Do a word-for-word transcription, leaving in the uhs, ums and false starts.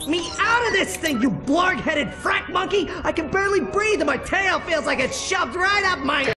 me out of this thing, you blarg-headed frack monkey! I can barely breathe and my tail feels like it's shoved right up my...